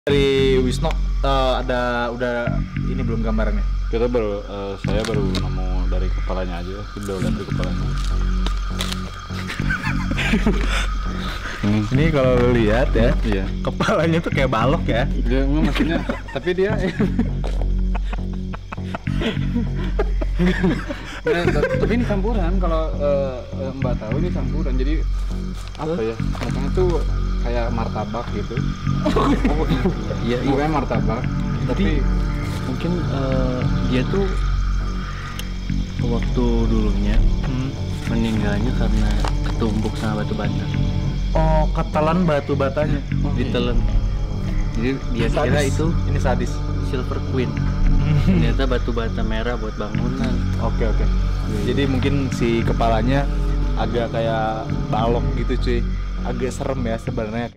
Dari Wisno udah ini belum gambarannya? Kita baru saya baru nemu dari kepalanya aja, udah lihat dari kepalanya. Ini kalau lu lihat ya, Iya. kepalanya tuh kayak balok ya. Dia enggak maksudnya, tapi dia nah, tapi ini campuran kalau Mbak tahu ini campuran. Jadi apa ya? Makanya tuh kayak martabak gitu. Iya, Bukan martabak, tapi mungkin dia tuh waktu dulunya meninggalnya karena ketumbuk sama batu bata. Oh, ketelan batu batanya. Ditelan. Jadi dia kira itu ini sadis. Silver Queen. Ternyata batu bata merah buat bangunan. Oke. Jadi mungkin si kepalanya agak kayak balok gitu cuy. Agak serem ya sebenarnya.